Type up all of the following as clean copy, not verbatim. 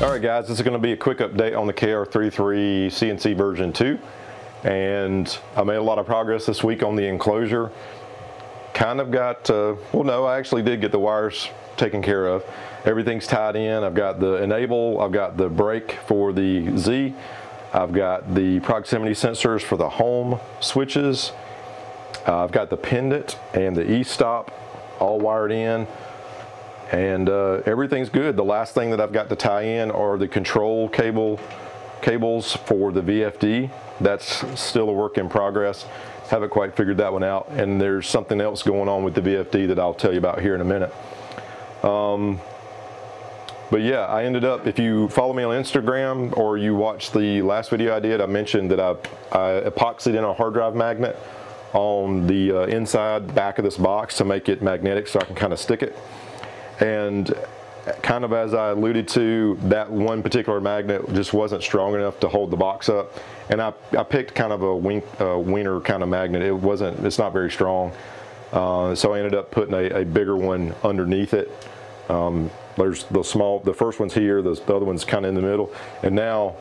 Alright guys, this is going to be a quick update on the KR33 CNC version 2, and I made a lot of progress this week on the enclosure. Kind of got, well no, I actually did get the wires taken care of. Everything's tied in. I've got the enable, I've got the brake for the Z, I've got the proximity sensors for the home switches, I've got the pendant and the e-stop all wired in. And everything's good. The last thing that I've got to tie in are the control cables for the VFD. That's still a work in progress. Haven't quite figured that one out. And there's something else going on with the VFD that I'll tell you about here in a minute. But yeah, I ended up, if you follow me on Instagram or you watched the last video I did, I mentioned that I epoxied in a hard drive magnet on the inside back of this box to make it magnetic so I can kind of stick it. And kind of as I alluded to, that one particular magnet just wasn't strong enough to hold the box up, and I picked kind of a wiener kind of magnet. It's not very strong, so I ended up putting a bigger one underneath it. There's the first one's here, the other one's kind of in the middle, and now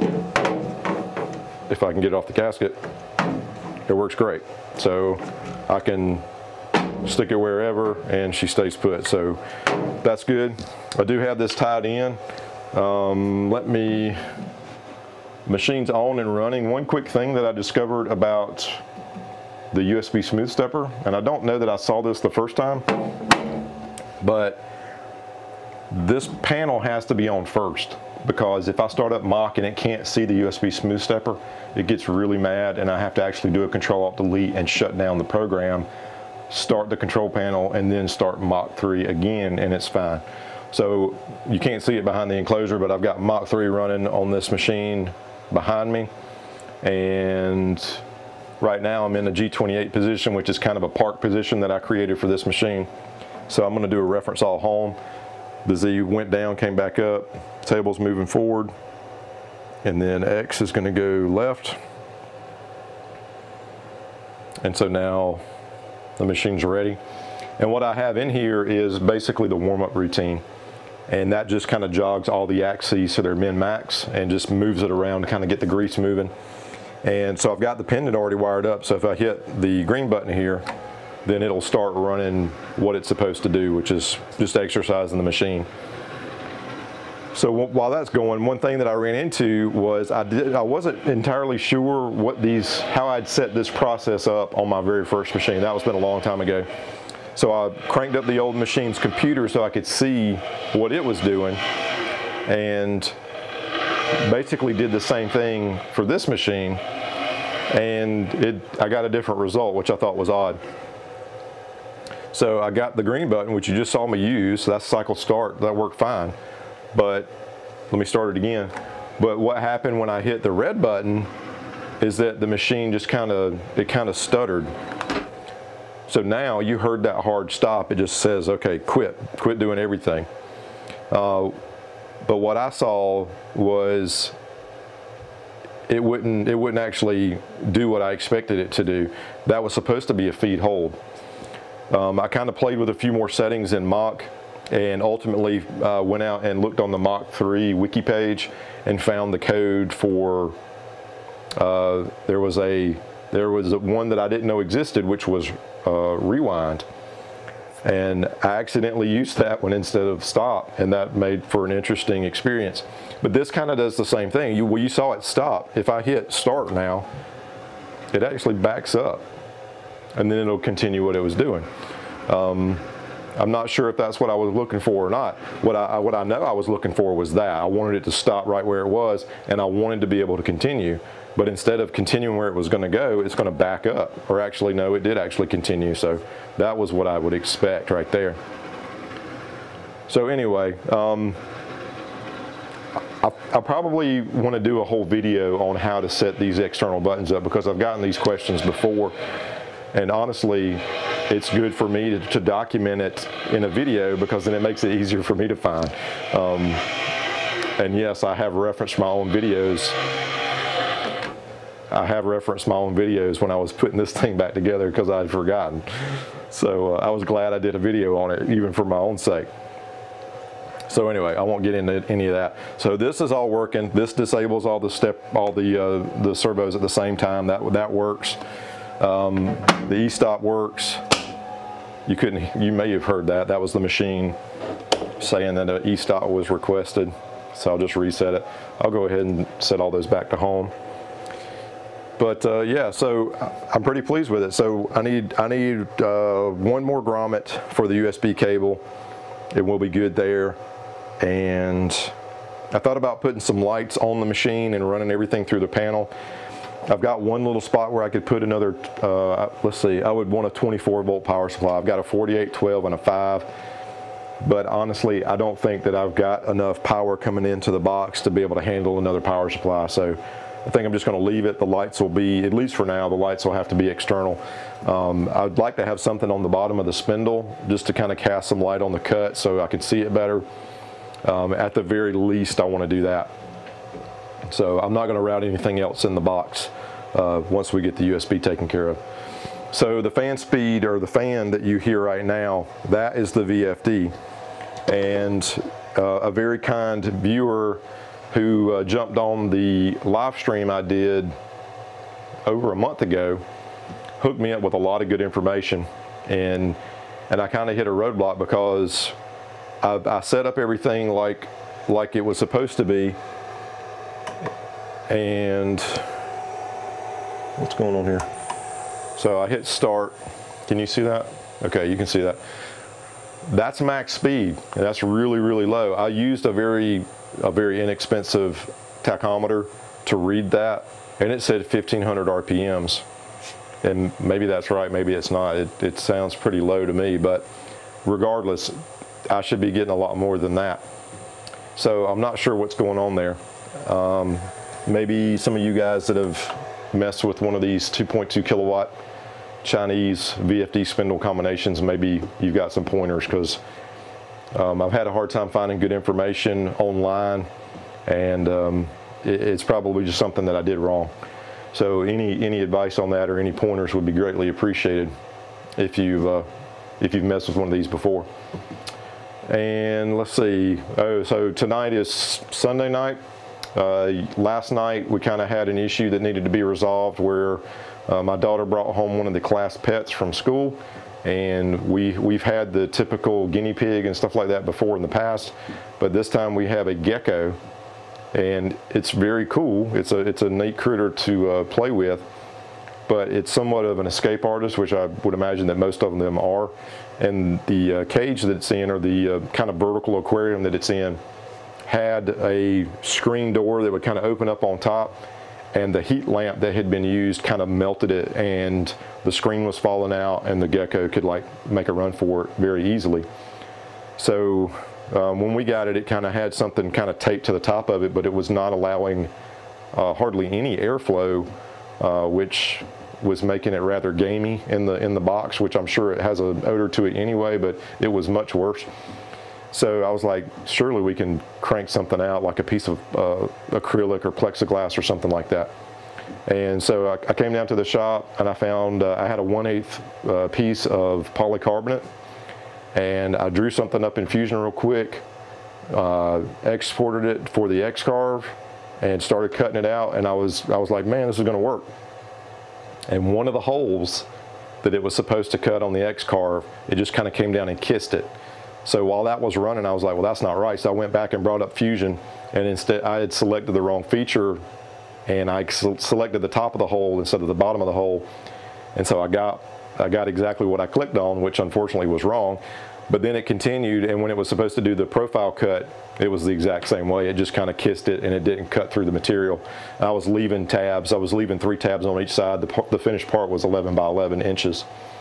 if I can get it off the gasket, it works great. So I can stick it wherever and she stays put, so that's good. I do have this tied in. Machine's on and running. One quick thing that I discovered about the USB smooth stepper, and I don't know that I saw this the first time, but this panel has to be on first, because if I start up Mach and it can't see the USB smooth stepper, it gets really mad and I have to actually do a Control-Alt-Delete and shut down the program, start the control panel, and then start Mach 3 again, and it's fine. So you can't see it behind the enclosure, but I've got Mach 3 running on this machine behind me, and right now I'm in a G28 position, which is kind of a park position that I created for this machine. So I'm going to do a reference all home. The Z went down, came back up, table's moving forward, and then X is going to go left. And so now the machine's ready. And what I have in here is basically the warm-up routine. And that just kind of jogs all the axes so they're min-max and just moves it around to kind of get the grease moving. And so I've got the pendant already wired up, so if I hit the green button here, then it'll start running what it's supposed to do, which is just exercising the machine. So while that's going, one thing that I ran into was I wasn't entirely sure how I'd set this process up on my very first machine. That was been a long time ago. So I cranked up the old machine's computer so I could see what it was doing, and basically did the same thing for this machine, and I got a different result, which I thought was odd. So I got the green button, which you just saw me use, so that's cycle start, that worked fine. But let me start it again. But what happened when I hit the red button is that the machine just kind of stuttered. So now you heard that hard stop, it just says, okay, quit doing everything. But what I saw was it wouldn't actually do what I expected it to do. That was supposed to be a feed hold. I kind of played with a few more settings in Mach, and ultimately went out and looked on the Mach 3 wiki page and found the code for there was one that I didn't know existed, which was rewind, and I accidentally used that one instead of stop, and that made for an interesting experience. But this kind of does the same thing. You saw it stop. If I hit start now, it actually backs up, and then it'll continue what it was doing. I'm not sure if that's what I was looking for or not. What I know I was looking for was that. I wanted it to stop right where it was, and I wanted to be able to continue. But instead of continuing where it was going to go, it's going to back up. Or actually, no, it did actually continue. So that was what I would expect right there. So anyway, I probably want to do a whole video on how to set these external buttons up, because I've gotten these questions before. And honestly, it's good for me to document it in a video, because then it makes it easier for me to find. And yes, I have referenced my own videos. When I was putting this thing back together, because I'd forgotten. So I was glad I did a video on it, even for my own sake. So anyway, I won't get into any of that. So this is all working. This disables all the servos at the same time. That works. The e-stop works. You may have heard that. That was the machine saying that an e-stop was requested. So I'll just reset it. I'll go ahead and set all those back to home. But yeah, so I'm pretty pleased with it. So I need one more grommet for the USB cable. It will be good there. And I thought about putting some lights on the machine and running everything through the panel. I've got one little spot where I could put another, let's see, I would want a 24 volt power supply. I've got a 4812 and a 5. But honestly, I don't think that I've got enough power coming into the box to be able to handle another power supply. So I think I'm just going to leave it. The lights will be, at least for now, the lights will have to be external. I'd like to have something on the bottom of the spindle just to kind of cast some light on the cut so I can see it better. At the very least, I want to do that. So I'm not going to route anything else in the box once we get the USB taken care of. So the fan speed, or the fan that you hear right now, that is the VFD. And a very kind viewer who jumped on the live stream I did over a month ago hooked me up with a lot of good information. And I kind of hit a roadblock because I set up everything like it was supposed to be. And what's going on here? So I hit start. Can you see that? Okay, you can see that. That's max speed, and that's really, really low. I used a very inexpensive tachometer to read that, and it said 1500 RPMs. And maybe that's right, maybe it's not. It sounds pretty low to me, but regardless, I should be getting a lot more than that. So I'm not sure what's going on there. Maybe some of you guys that have messed with one of these 2.2 kilowatt Chinese VFD spindle combinations, maybe you've got some pointers, because I've had a hard time finding good information online, and it's probably just something that I did wrong. So any advice on that or any pointers would be greatly appreciated if you've messed with one of these before. And let's see, so tonight is Sunday night. Last night we kind of had an issue that needed to be resolved where my daughter brought home one of the class pets from school, and we've had the typical guinea pig and stuff like that before in the past, but this time we have a gecko, and it's very cool. It's a neat critter to play with, but it's somewhat of an escape artist, which I would imagine that most of them are. And the cage that it's in, or the kind of vertical aquarium that it's in, had a screen door that would kind of open up on top, and the heat lamp that had been used kind of melted it, and the screen was falling out, and the gecko could like make a run for it very easily. So when we got it, it kind of had something kind of taped to the top of it, but it was not allowing hardly any airflow, which was making it rather gamey in the box, which I'm sure it has an odor to it anyway, but it was much worse. So I was like, surely we can crank something out, like a piece of acrylic or plexiglass or something like that. And so I came down to the shop, and I found I had a 1/8 piece of polycarbonate, and I drew something up in Fusion real quick, exported it for the X-Carve, and started cutting it out. And I was like, man, this is going to work. And one of the holes that it was supposed to cut on the X-Carve, it just kind of came down and kissed it. So while that was running, I was like, well, that's not right. So I went back and brought up Fusion, and instead I had selected the wrong feature, and I selected the top of the hole instead of the bottom of the hole. And so I got exactly what I clicked on, which unfortunately was wrong. But then it continued, and when it was supposed to do the profile cut, it was the exact same way. It just kind of kissed it, and it didn't cut through the material. I was leaving tabs. I was leaving 3 tabs on each side. The finished part was 11 by 11 inches.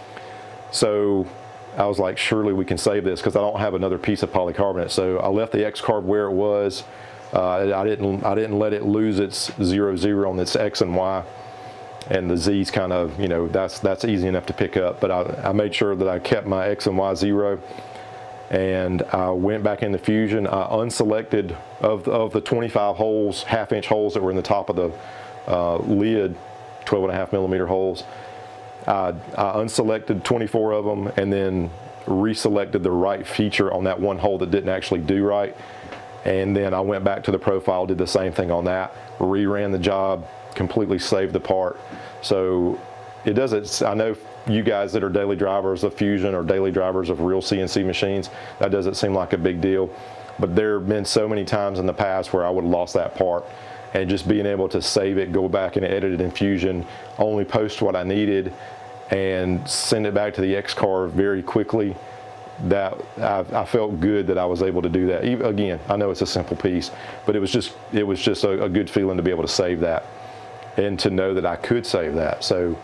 So I was like, surely we can save this, because I don't have another piece of polycarbonate. So I left the X-Carve where it was. I didn't let it lose its 0-0 on its X and Y, and the Z's kind of, you know, that's easy enough to pick up. But I made sure that I kept my X and Y 0, and I went back into Fusion. I unselected of the 25 holes, 1/2-inch holes that were in the top of the lid, 12.5 millimeter holes. I unselected 24 of them, and then reselected the right feature on that one hole that didn't actually do right. And then I went back to the profile, did the same thing on that, reran the job, completely saved the part. So it doesn't, I know you guys that are daily drivers of Fusion or daily drivers of real CNC machines, that doesn't seem like a big deal. But there have been so many times in the past where I would have lost that part, and just being able to save it, go back and edit it in Fusion, only post what I needed, and send it back to the X-Carve very quickly, that I felt good that I was able to do that. Even, again, I know it's a simple piece, but it was just a good feeling to be able to save that and to know that I could save that. So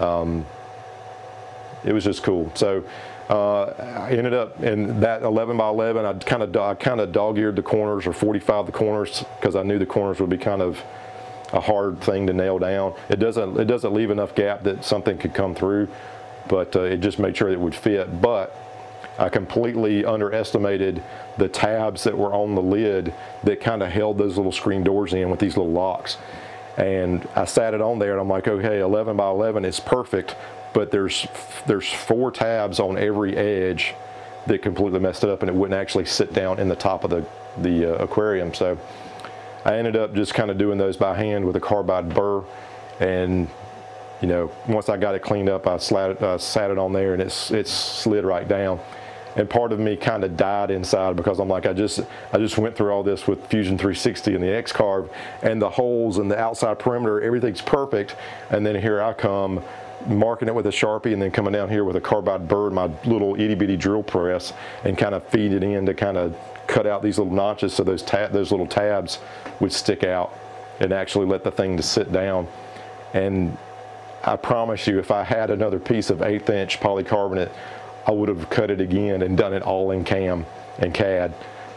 it was just cool. So I ended up in that 11 by 11. I kind of dog-eared the corners, or 45 the corners, because I knew the corners would be kind of a hard thing to nail down. It doesn't leave enough gap that something could come through, but it just made sure it would fit. But I completely underestimated the tabs that were on the lid that kind of held those little screen doors in with these little locks. And I sat it on there, and I'm like, okay, 11 by 11 is perfect, but there's 4 tabs on every edge that completely messed it up, and it wouldn't actually sit down in the top of the aquarium. So I ended up just kind of doing those by hand with a carbide burr, and you know, once I got it cleaned up, I sat it on there, and it slid right down. And part of me kind of died inside, because I'm like, I just went through all this with Fusion 360 and the X-Carve, and the holes and the outside perimeter, everything's perfect, and then here I come marking it with a Sharpie, and then coming down here with a carbide burr, my little itty bitty drill press, and kind of feed it in to kind of cut out these little notches so those little tabs would stick out and actually let the thing to sit down. And I promise you, if I had another piece of 1/8 inch polycarbonate, I would have cut it again and done it all in CAM and CAD,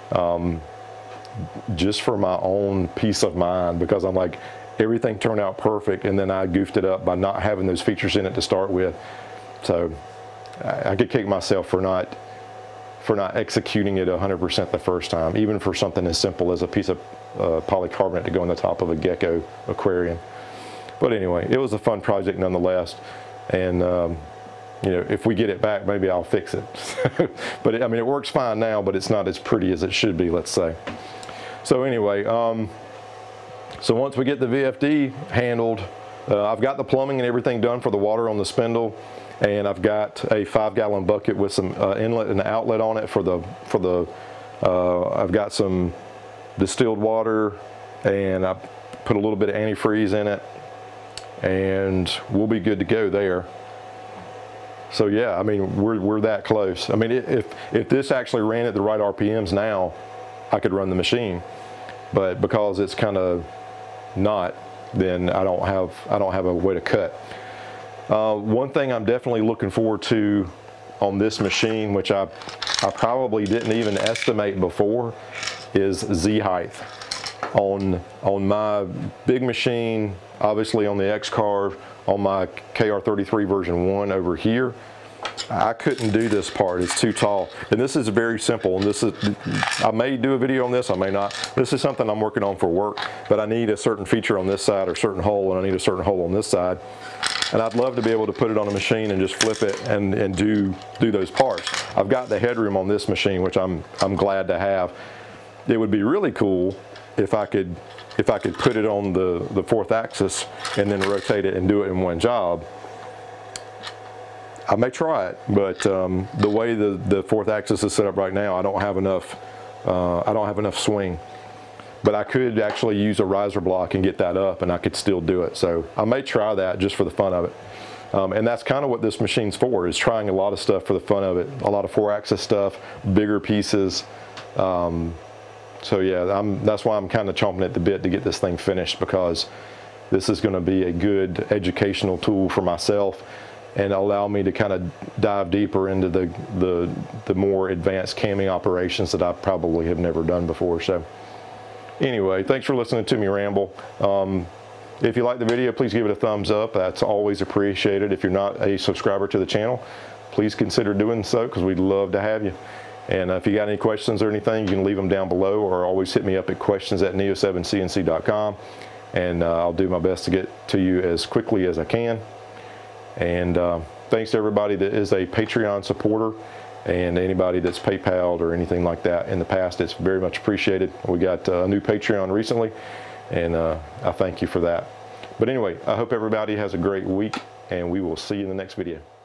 just for my own peace of mind, because I'm like, everything turned out perfect, and then I goofed it up by not having those features in it to start with. So I could kick myself for not executing it 100% the first time, even for something as simple as a piece of polycarbonate to go on the top of a gecko aquarium. But anyway, it was a fun project nonetheless, and you know, if we get it back, maybe I'll fix it. But I mean, it works fine now, but it's not as pretty as it should be, let's say. So anyway, so once we get the VFD handled, I've got the plumbing and everything done for the water on the spindle, and I've got a 5-gallon bucket with some inlet and outlet on it I've got some distilled water, and I put a little bit of antifreeze in it, and we'll be good to go there. So yeah, I mean, we're that close. I mean, if this actually ran at the right RPMs now, I could run the machine, but because it's kind of not, then I don't have a way to cut. One thing I'm definitely looking forward to on this machine, which I probably didn't even estimate before, is Z height. On my big machine, obviously on the X-Carve, on my KR33 version 1 over here, I couldn't do this part, it's too tall. And this is very simple, and I may do a video on this, I may not. This is something I'm working on for work, but I need a certain feature on this side, or a certain hole, and I need a certain hole on this side. And I'd love to be able to put it on a machine and just flip it and do those parts. I've got the headroom on this machine, which I'm glad to have. It would be really cool if I could put it on the 4th axis and then rotate it and do it in one job. I may try it, but the way the 4th axis is set up right now, I don't have enough swing. But I could actually use a riser block and get that up, and I could still do it. So I may try that just for the fun of it. And that's kind of what this machine's for, is trying a lot of stuff for the fun of it. A lot of 4-axis stuff, bigger pieces. So yeah, that's why I'm kind of chomping at the bit to get this thing finished, because this is going to be a good educational tool for myself and allow me to kind of dive deeper into the more advanced camming operations that I probably have never done before. So anyway, thanks for listening to me ramble. If you like the video, please give it a thumbs up. That's always appreciated. If you're not a subscriber to the channel, please consider doing so, because we'd love to have you. And if you got any questions or anything, you can leave them down below, or always hit me up at questions@neo7cnc.com, and I'll do my best to get to you as quickly as I can. And thanks to everybody that is a Patreon supporter, And anybody that's PayPal'd or anything like that in the past, it's very much appreciated. We got a new Patreon recently, and I thank you for that. But anyway, I hope everybody has a great week, and we will see you in the next video.